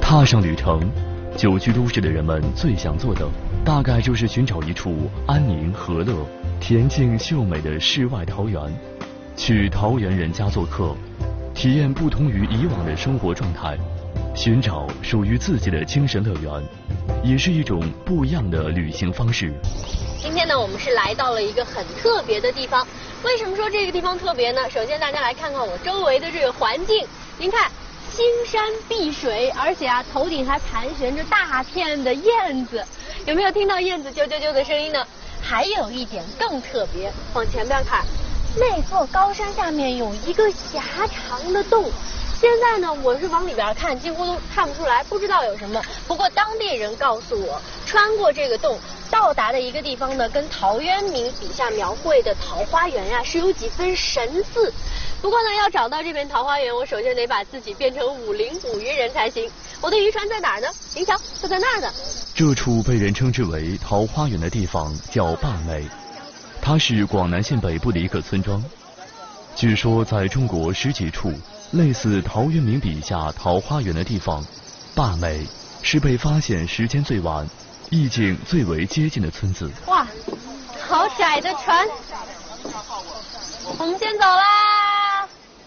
踏上旅程，久居都市的人们最想做的，大概就是寻找一处安宁和乐、恬静秀美的世外桃源，去桃源人家做客，体验不同于以往的生活状态，寻找属于自己的精神乐园，也是一种不一样的旅行方式。 今天呢，我们是来到了一个很特别的地方。为什么说这个地方特别呢？首先大家来看看我周围的这个环境，您看青山碧水，而且啊头顶还盘旋着大片的燕子，有没有听到燕子啾啾啾的声音呢？还有一点更特别，往前边看，那座高山下面有一个狭长的洞。现在呢，我是往里边看，几乎都看不出来，不知道有什么。不过当地人告诉我，穿过这个洞到达的一个地方呢，跟陶渊明笔下描绘的桃花源呀是有几分神似。不过呢，要找到这片桃花源，我首先得把自己变成50捕鱼人才行。我的渔船在哪儿呢？您瞧，就在那儿呢。 这处被人称之为桃花源的地方叫坝美，它是广南县北部的一个村庄。据说在中国十几处类似陶渊明笔下桃花源的地方，坝美是被发现时间最晚、意境最为接近的村子。 哇，好窄的船，我们先走啦。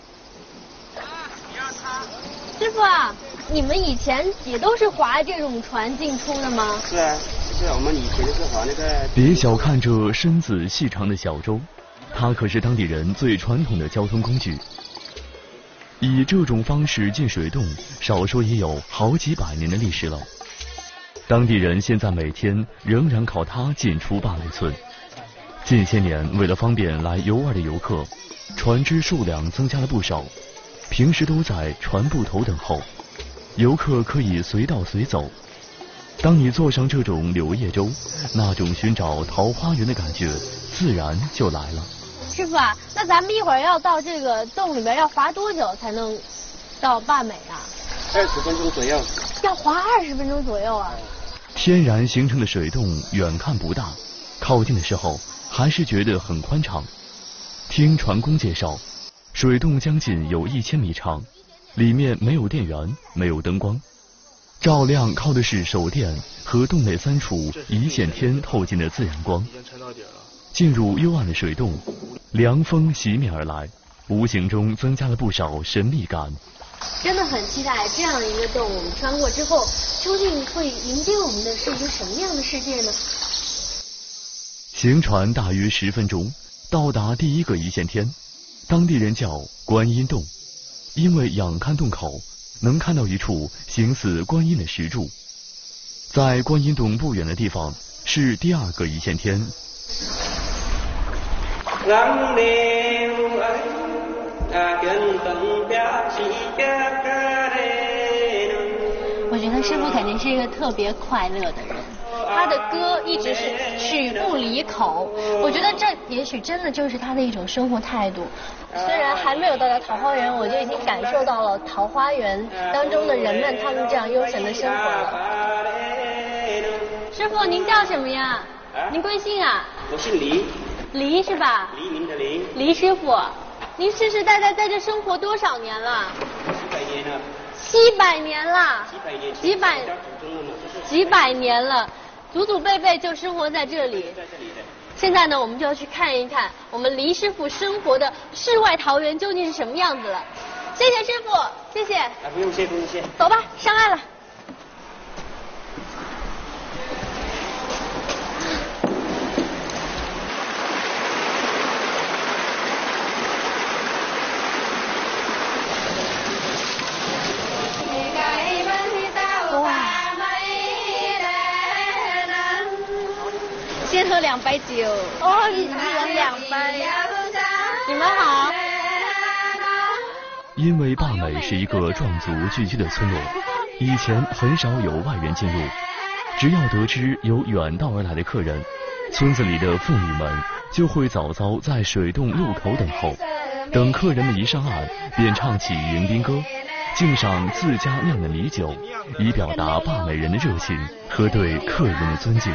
师傅啊，你们以前也都是划这种船进出的吗？ 是啊，是我们以前是划那个。 别小看这身子细长的小舟，它可是当地人最传统的交通工具。以这种方式进水洞，少说也有好几百年的历史了。当地人现在每天仍然靠它进出坝美村。近些年，为了方便来游玩的游客，船只数量增加了不少。平时都在船埠头等候，游客可以随到随走。当你坐上这种柳叶舟，那种寻找桃花源的感觉自然就来了。 师傅啊，那咱们一会儿要到这个洞里面要划多久才能到坝美啊 ？20分钟左右。 要划20分钟左右啊？ 天然形成的水洞远看不大，靠近的时候还是觉得很宽敞。听船工介绍，水洞将近有1000米长，里面没有电源，没有灯光，照亮靠的是手电和洞内3处一线天透进的自然光。进入幽暗的水洞，凉风袭面而来，无形中增加了不少神秘感。 真的很期待这样一个洞，我们穿过之后，究竟会迎接我们的是一个什么样的世界呢？ 行船大约10分钟，到达第一个一线天，当地人叫观音洞，因为仰看洞口能看到一处形似观音的石柱。在观音洞不远的地方是第2个一线天。 我觉得师傅肯定是一个特别快乐的人，他的歌一直是曲不离口。我觉得这也许真的就是他的一种生活态度。虽然还没有到达桃花源，我就已经感受到了桃花源当中的人们他们这样悠闲的生活了。师傅，您叫什么呀？您贵姓啊？ 我姓黎。 黎是吧？ 黎明的黎。 黎师傅，您世世代代在这生活多少年了 ？700年了。 700年了。几百年了，祖祖辈辈就生活在这里。现在呢，我们就要去看一看我们黎师傅生活的世外桃源究竟是什么样子了。谢谢师傅，谢谢。 不用谢，不用谢。 走吧，上岸了。先喝2杯酒哦，一人2杯。你们好。 因为坝美是一个壮族聚居的村落，以前很少有外人进入。只要得知有远道而来的客人，村子里的妇女们就会早早在水洞入口等候，等客人们一上岸，便唱起迎宾歌，敬上自家酿的米酒，以表达坝美人的热情和对客人的尊敬。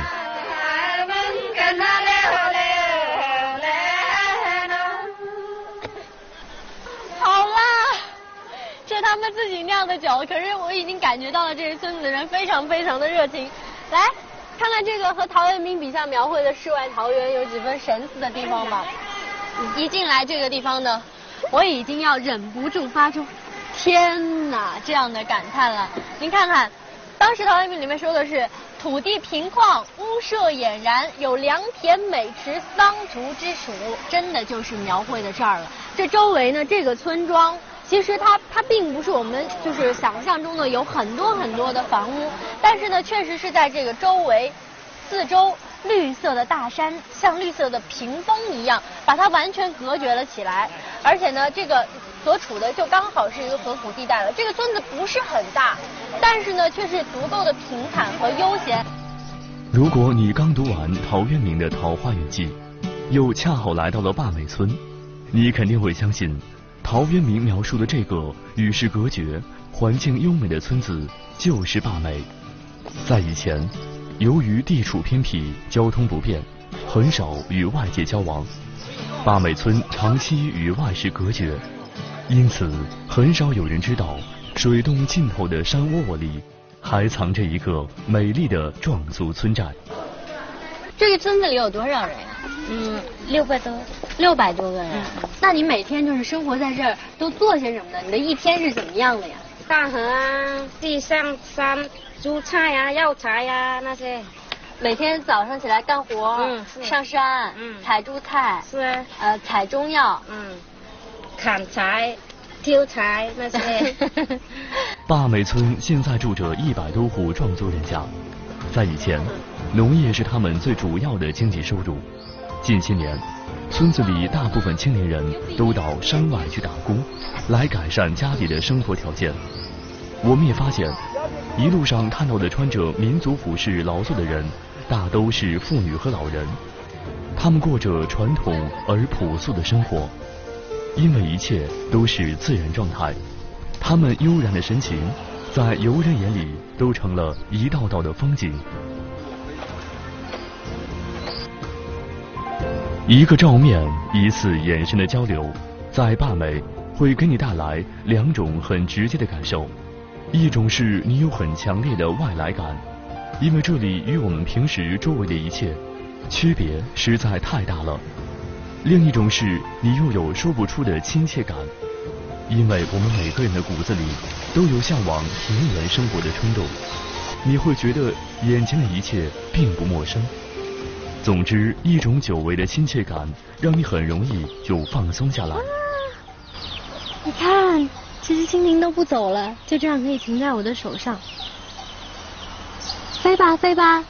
他们自己酿样的酒，可是我已经感觉到了这个村子的人非常非常的热情。来看看这个和陶渊明笔下描绘的世外桃源有几分神似的地方吧。一进来这个地方呢，我已经要忍不住发出天哪这样的感叹了。您看看，当时陶渊明里面说的是土地平旷，屋舍俨然，有良田美池，桑竹之属，真的就是描绘的这儿了。这周围呢，这个村庄其实它并不是我们就是想象中的有很多很多的房屋，但是呢，确实是在这个周围四周绿色的大山像绿色的屏风一样，把它完全隔绝了起来。而且呢，这个所处的就刚好是一个河谷地带了。这个村子不是很大，但是呢，却是足够的平坦和悠闲。 如果你刚读完陶渊明的《桃花源记》，又恰好来到了坝美村，你肯定会相信，陶渊明描述的这个与世隔绝、环境优美的村子就是坝美。在以前，由于地处偏僻，交通不便，很少与外界交往，坝美村长期与外世隔绝，因此很少有人知道水洞尽头的山窝窝里还藏着一个美丽的壮族村寨。 这个村子里有多少人呀 ？600多 ，600多个人。那你每天就是生活在这儿，都做些什么呢？你的一天是怎么样的呀？ 大河啊，地上山蔬菜啊、药材啊那些。 每天早上起来干活，上山，采蔬菜， 是啊， 采中药， 砍柴、挑柴那些。 坝美村现在住着100多户壮族人家，在以前，农业是他们最主要的经济收入。近些年，村子里大部分青年人都到山外去打工，来改善家里的生活条件。我们也发现，一路上看到的穿着民族服饰劳作的人，大都是妇女和老人，他们过着传统而朴素的生活，因为一切都是自然状态，他们悠然的神情，在游人眼里都成了一道道的风景。一个照面，一次眼神的交流，在坝美会给你带来2种很直接的感受。一种是你有很强烈的外来感，因为这里与我们平时周围的一切区别实在太大了。另一种是你又有说不出的亲切感，因为我们每个人的骨子里都有向往田园生活的冲动，你会觉得眼前的一切并不陌生。总之，一种久违的亲切感让你很容易就放松下来。 你看，这只蜻蜓都不走了，就这样可以停在我的手上。飞吧飞吧，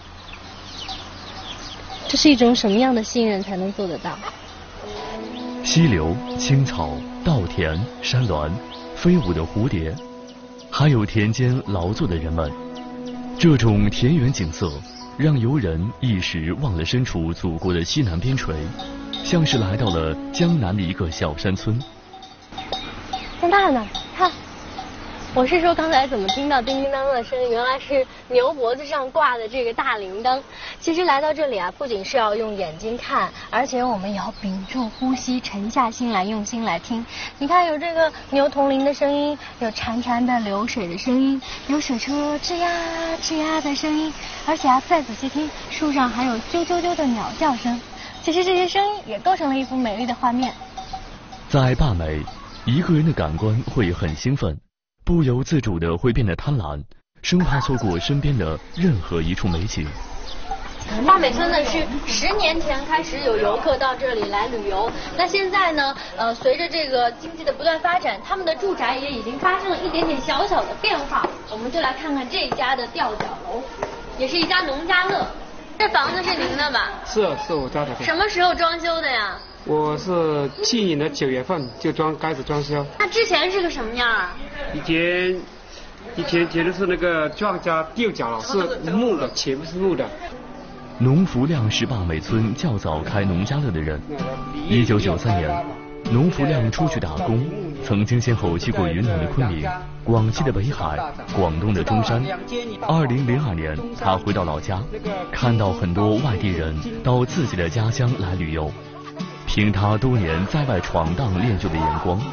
这是一种什么样的信任才能做得到？ 溪流、青草、稻田、山峦、飞舞的蝴蝶，还有田间劳作的人们，这种田园景色让游人一时忘了身处祖国的西南边陲，像是来到了江南的一个小山村。 张大呢？看，我是说刚才怎么听到叮叮当当的声音，原来是牛脖子上挂的这个大铃铛。其实来到这里啊，不仅是要用眼睛看，而且我们也要屏住呼吸，沉下心来，用心来听。你看，有这个牛铜铃的声音，有潺潺的流水的声音，有水车吱呀吱呀的声音，而且啊，再仔细听，树上还有啾啾啾的鸟叫声。其实这些声音也构成了一幅美丽的画面。 在坝美，一个人的感官会很兴奋，不由自主的会变得贪婪，生怕错过身边的任何一处美景。 坝美村呢是10年前开始有游客到这里来旅游，那现在呢，随着这个经济的不断发展，他们的住宅也已经发生了一点点小小的变化。我们就来看看这一家的吊脚楼，也是一家农家乐。这房子是您的吧？ 是我家的。 什么时候装修的呀？ 我是去年的9月份就开始装修。 那之前是个什么样啊？ 以前觉得是那个庄家吊脚楼，是木的，全部是木的。 农福亮是坝美村较早开农家乐的人。1993年，农福亮出去打工，曾经先后去过云南的昆明、广西的北海、广东的中山。2002年，他回到老家，看到很多外地人到自己的家乡来旅游。凭他多年在外闯荡练就的眼光，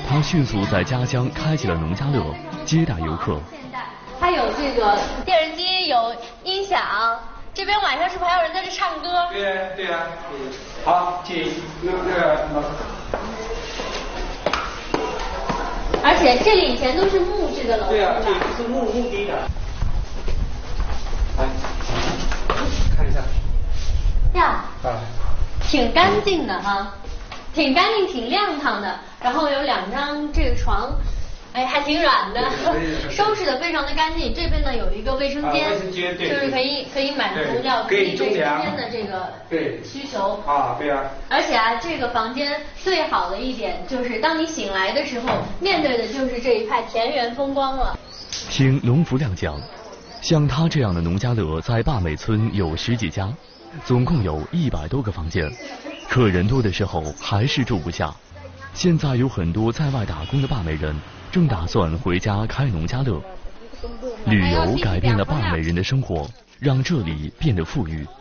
他迅速在家乡开启了农家乐，接待游客。 它有这个电视机，有音响，这边晚上是不是还有人在这唱歌？ 对呀。好，请那个。 而且这里以前都是木质的楼。 对呀，这是木地的。来，看一下。 呀。挺干净的哈，挺干净，挺亮堂的。然后有2张这个床。哎，还挺软的，收拾的非常的干净。这边呢有一个卫生间，就是可以满足掉自己今天的这个需求。 对啊。 而且这个房间最好的一点就是，当你醒来的时候，面对的就是这一派田园风光了。 听农福亮讲，像他这样的农家乐在坝美村有10几家，总共有100多个房间，客人多的时候还是住不下。现在有很多在外打工的坝美人正打算回家开农家乐。旅游改变了坝美人的生活，让这里变得富裕。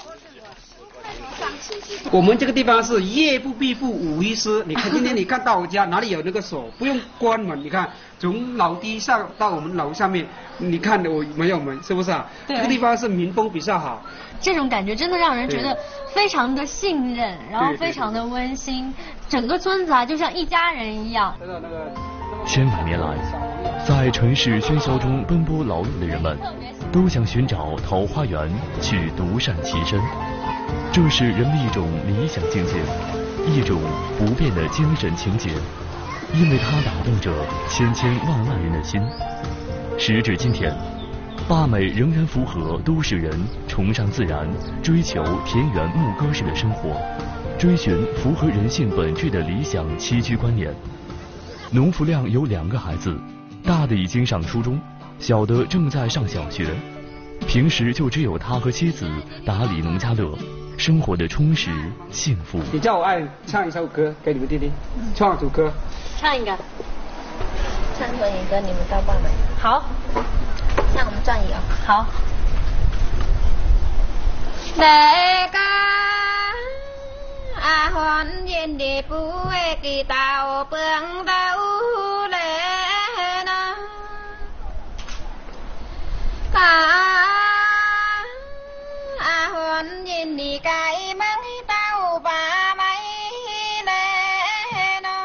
我们这个地方是夜不闭户5一失，你看今天你看到我家哪里有那个锁，不用关门，你看从楼梯上到我们楼上面，你看我没有门，是不是啊？这个地方是民风比较好。 这种感觉真的让人觉得非常的信任，然后非常的温馨，整个村子就像一家人一样。 千百年来，在城市喧嚣中奔波劳碌的人们，都想寻找桃花源去独善其身。这是人们一种理想境界，一种不变的精神情结，因为它打动着千万万人的心。时至今天，坝美仍然符合都市人崇尚自然、追求田园牧歌式的生活，追寻符合人性本质的理想栖居观念。农福亮有2个孩子，大的已经上初中，小的正在上小学。平时就只有他和妻子打理农家乐，生活的充实幸福。 你叫我爱唱一首歌给你们听听，唱首歌。 唱一个。 唱婚姻歌，你们到坝美。 好。 像我们转移啊。 好。 大家欢迎的不会给到本到来呢。欢迎你该mang到坝美来呢。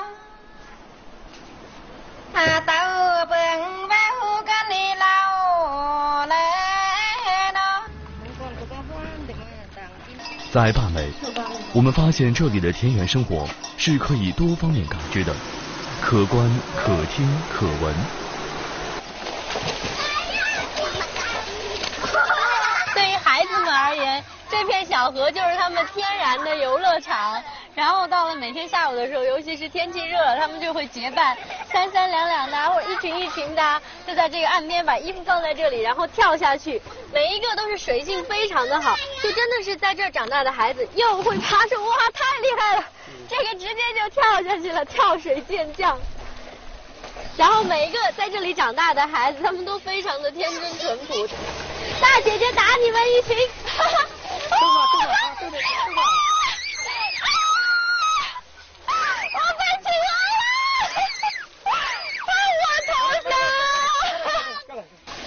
到本到跟你老来呢。 在坝美，我们发现这里的田园生活是可以多方面感知的，可观、可听、可闻。 对于孩子们而言，这片小河就是他们天然的游乐场。然后到了每天下午的时候，尤其是天气热，他们就会结伴3、2的，或者一群的，就在这个岸边把衣服放在这里，然后跳下去。每一个都是水性非常的好，就真的是在这儿长大的孩子，又会爬树，哇，太厉害了！这个直接就跳下去了，跳水健将。然后每一个在这里长大的孩子，他们都非常的天真淳朴。大姐姐打你们一群，我被请来了，我投降。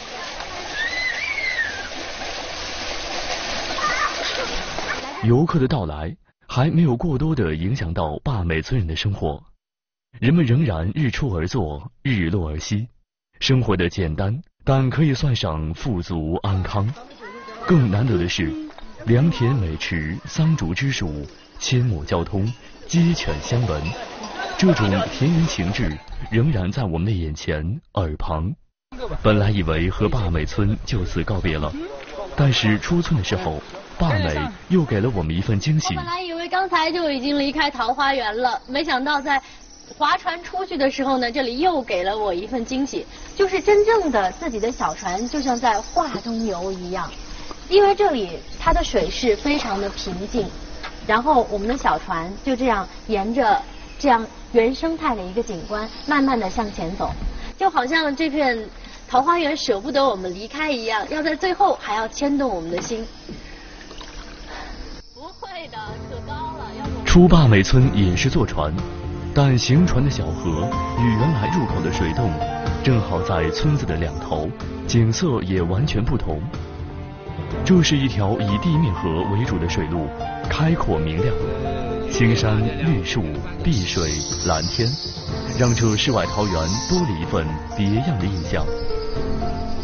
游客的到来还没有过多的影响到坝美村人的生活，人们仍然日出而作，日落而息，生活的简单，但可以算上富足安康。更难得的是，良田美池，桑竹之属，阡陌交通，鸡犬相闻，这种田园情致仍然在我们的眼前耳旁。本来以为和坝美村就此告别了，但是出村的时候，坝美又给了我们一份惊喜。 我本来以为刚才就已经离开桃花源了，没想到在划船出去的时候呢，这里又给了我一份惊喜，就是真正的自己的小船就像在画中游一样。因为这里它的水势非常的平静，然后我们的小船就这样沿着这样原生态的一个景观慢慢的向前走，就好像这片桃花源舍不得我们离开一样，要在最后还要牵动我们的心。不会的，可高了。 出坝美村也是坐船， 但行船的小河与原来入口的水洞正好在村子的两头，景色也完全不同。这是一条以地面河为主的水路，开阔明亮，青山绿树碧水蓝天，让这世外桃源多了一份别样的印象。